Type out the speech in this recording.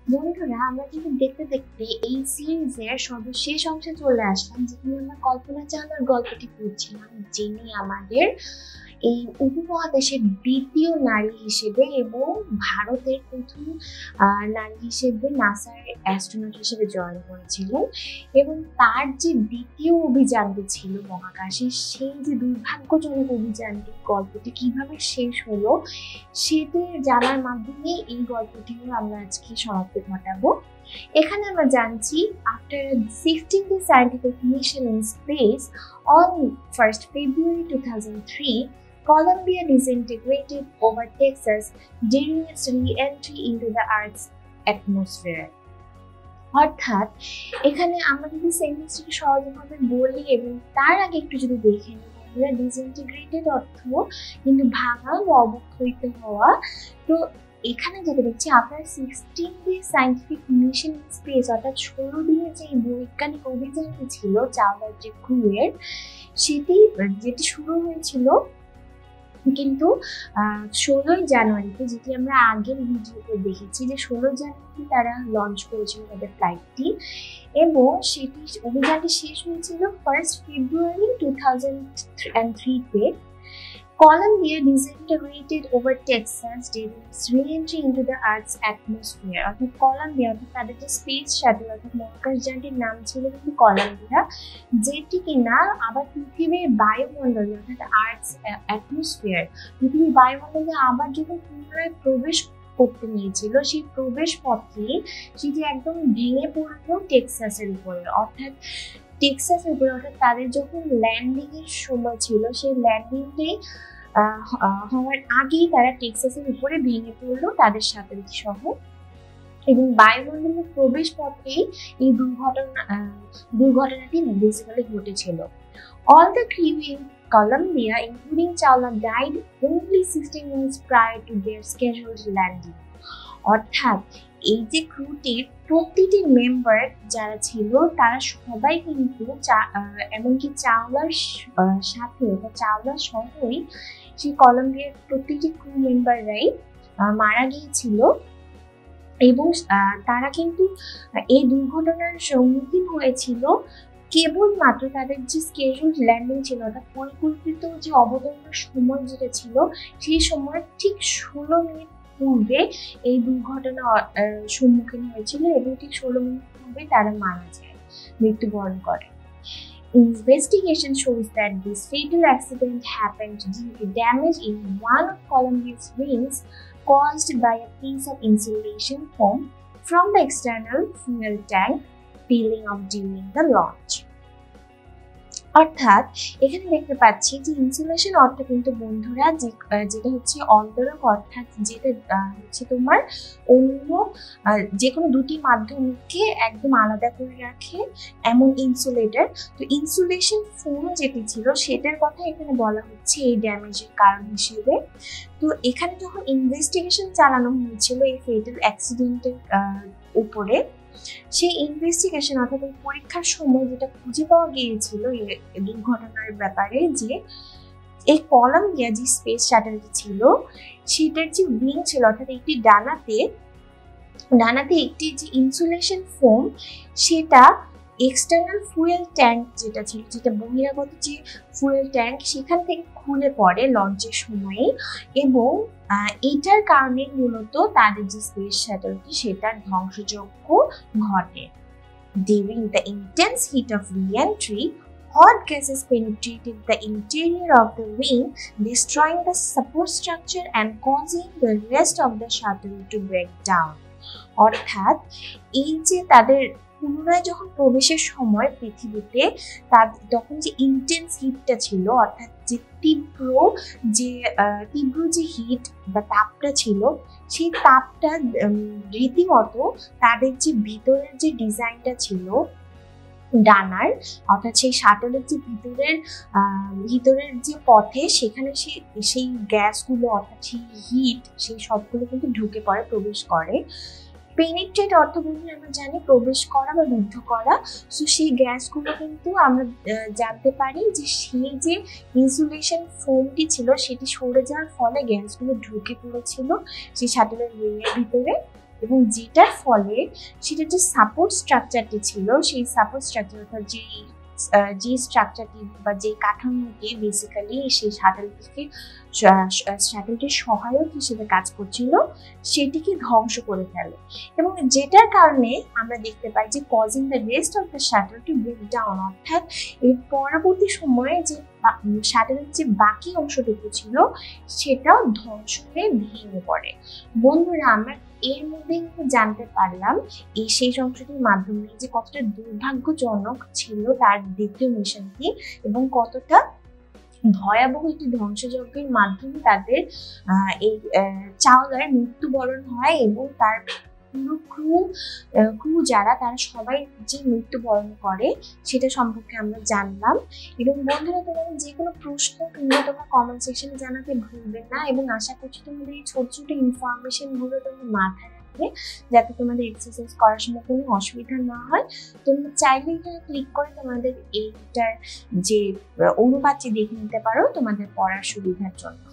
বন্ধুরা, আমরা কিন্তু দেখতে দেখতে এই সিরিজের সর্বশেষ অংশে চলে আসলাম, যেখানে আমরা কল্পনা চাওলার গল্পটি পড়ছিলাম, যিনি আমাদের এই উপমহাদেশের দ্বিতীয় নারী হিসেবে এবং ভারতের প্রথম নারী হিসেবে নাসার অ্যাস্ট্রোনট হিসেবে জয়েন করেছিলেন। এবং তার যে দ্বিতীয় অভিযানটি ছিল মহাকাশে, সেই যে দুর্ভাগ্যজনক অভিযানটি, গল্পটি কিভাবে শেষ হলো সেটি জানার মাধ্যমে এই গল্পটিও আমরা আজকে সমাপ্তি ঘটাবো। এখানে আমরা জানছি, after a 16-day scientific mission in space on 1st February 2003, Columbia disintegrated over Texas during its re-entry into the Earth's atmosphere. অর্থাৎ এখানে আমরা যদি সেন্টেন্সটিকে সহজভাবে বলি এবং তার আগে একটু যদি দেখে নিই, আমরা ডিসইন্টিগ্রেটেড অর্থ কিন্তু ভাঙা বা অবক্ষয়িত হওয়া। তো এখানে যেটা দেখছি, after 16-day scientific mission in space, অর্থাৎ 16 দিনের যে বৈজ্ঞানিক অভিযানটি ছিল চাওলার যে ক্রুয়ের, যেটি শুরু হয়েছিল কিন্তু 16 জানুয়ারিতে, যেটি আমরা আগের ভিডিওতে দেখেছি যে 16 জানুয়ারি তারা লঞ্চ করেছিল তাদের ফ্লাইটটি, এবং অভিযানটি শেষ হয়েছিল 1st February 2003-তে। Columbia disintegrated over Texas during its re-entry into the Earth's atmosphere. অর্থাৎ কলাম্বিয়া, অর্থাৎ তাদের যে স্পেস শাটল অর্থাৎ মহাকাশযানটির নাম ছিল কিন্তু কলাম্বিয়া, যেটি কিনা আবার পৃথিবীর বায়ুমণ্ডলে অর্থাৎ আর্থস অ্যাটমসফিয়ার, পৃথিবীর বায়ুমণ্ডলে আবার যখন পুনরায় প্রবেশ করতে নিয়েছিল, সেই প্রবেশ পথে সেটি একদম ভেঙে পড়লো টেক্সাসের উপরে। অর্থাৎ তাদের যখন ল্যান্ডিং এর সময় ছিল, সেই ল্যান্ডিংটি হওয়ার আগেই তারা টেক্সাসের উপরে ভেঙে পড়লো তাদের শাটলটি সহ, এবং বায়ুমণ্ডলের প্রবেশ পথেই এই দুর্ঘটনাটি বেসিক্যালি ঘটেছিল। All the crew in Columbia, including Chawla, died only 16 minutes prior to their scheduled landing. অর্থাৎ এই যে ক্রুটির প্রতিটি মেম্বার যারা ছিল তারা সবাই কিন্তু এমনকি চাওলার সাথে বা চাওলার সঙ্গেই সেই কলম্বিয়ার প্রতিটি ক্রু মেম্বাররাই মারা গিয়েছিল। এবং তারা কিন্তু এই দুর্ঘটনার সম্মুখীন হয়েছিল কেবলমাত্র তাদের যে স্কেডিউলড ল্যান্ডিং ছিল, অর্থাৎ পরিকল্পিত যে অবতরণের সময় যেটা ছিল, সেই সময় ঠিক 16 মিনিট পূর্বে এই দুর্ঘটনা সম্মুখীন হয়েছিল, এবং ঠিক 16 মিনিট পূর্বে তারা মারা যায়, মৃত্যুবরণ করে। Investigation shows that this fatal accident happened due to damage in one of Columbia's wings caused by a piece of insulation foam from the external fuel tank peeling off during the launch. অর্থাৎ এখানে দেখতে পাচ্ছি যে insulation অর্থ কিন্তু বন্ধুরা যেটা হচ্ছে অন্তরক, অর্থাৎ যেটা হচ্ছে তোমার অন্য যে কোনো দুটি মাধ্যমকে একদম আলাদা করে রাখে এমন ইনসুলেটর। তো ইনসুলেশন ফোম যেটি ছিল সেটার কথা এখানে বলা হচ্ছে এই ড্যামেজের কারণ হিসেবে। তো এখানে যখন ইনভেস্টিগেশন চালানো হয়েছিল এই ফেটাল অ্যাক্সিডেন্টের উপরে, সেই ইনভেস্টিগেশন অর্থাৎ এই পরীক্ষার সময় যেটা খুঁজে পাওয়া গিয়েছিল এই দুর্ঘটনার ব্যাপারে, যে এই কলাম্বিয়া যে স্পেস শাটলটি ছিল সেটার যে উইং ছিল, অর্থাৎ একটি ডানাতে একটি যে ইনসুলেশন ফোম, সেটা এক্সটার্নাল ফুয়েল ট্যাঙ্ক যেটা ছিল, যেটা বহিরাগত যে ফুয়েল ট্যাঙ্ক, সেখান থেকে খুলে পড়ে লঞ্চের সময়ে, এবং এটার কারণে মূলত তাদের যে স্পেস শাটলটি সেটার ধ্বংসযজ্ঞ ঘটে। During the intense heat of re-entry, hot gases penetrated the interior of the wing, destroying the support structure and causing the rest of the shuttle to break down. অর্থাৎ এই যে তাদের পুনরায় যখন প্রবেশের সময় পৃথিবীতে তখন যে ইন্টেন্স হিটটা ছিল, অর্থাৎ যে তীব্র যে হিট বা তাপটা ছিল, সেই তাপটা রীতিমতো তাদের যে ভিতরের যে ডিজাইনটা ছিল ডানার, অর্থাৎ সেই শাটলের যে ভিতরের যে পথে, সেখানে সেই গ্যাসগুলো অর্থাৎ সেই হিট, সেই সবগুলো কিন্তু ঢুকে পড়ে, প্রবেশ করে। পেনিট্রেট অর্থ বলতে আমরা জানি প্রবেশ করা বা রুদ্ধ করা। সো সেই গ্যাসগুলো কিন্তু আমরা জানতে পারি যে সেই যে ইনসুলেশন ফোমটি ছিল সেটি সরে যাওয়ার ফলে গ্যাসগুলো ঢুকে পড়েছিল সেই শাটলের উইংয়ের ভিতরে, এবং যেটার ফলে সেটার যে সাপোর্ট স্ট্রাকচারটি ছিল সেই সাপোর্ট স্ট্রাকচার অর্থাৎ যে স্ট্রাকচারটি বা যে কাঠামোটি বেসিক্যালি সেই শাটলটির সহায়ক হিসেবে কাজ করছিল সেটিকে ধ্বংস করে ফেলে, এবং যেটার কারণে আমরা দেখতে পাই যে causing the rest of the shuttle to break down, অর্থাৎ এর পরবর্তী সময়ে যে শাটলের যে বাকি অংশটুকু ছিল সেটাও ধ্বংস হয়ে ভেঙে পড়ে। বন্ধুরা, আমরা এর মধ্যে কিন্তু জানতে পারলাম এই শেষ অংশটির মাধ্যমে যে কতটা দুর্ভাগ্যজনক ছিল তার দ্বিতীয় মিশনটি এবং কতটা ভয়াবহ একটি ধ্বংসযজ্ঞের মাধ্যমে তাদের এই চাওলার মৃত্যুবরণ হয় এবং তার পুরো ক্রু যারা তারা সবাই যে মৃত্যুবরণ করে সেটা সম্পর্কে আমরা জানলাম। এবং বন্ধুরা, তোমাদের যে কোনো প্রশ্ন কিংবা তোমরা কমেন্ট সেকশনে জানাতে ভুলবে না, এবং আশা করছি তোমাদের এই ছোট ছোট ইনফরমেশন গুলো তোমরা মাথায় রাখবে যাতে তোমাদের এক্সারসাইজ করার সময় কোনো অসুবিধা না হয়। তোমরা চাইলে এখানে ক্লিক করে তোমাদের এইটার যে অনুবাদটি দেখে নিতে পারো তোমাদের পড়ার সুবিধার জন্য।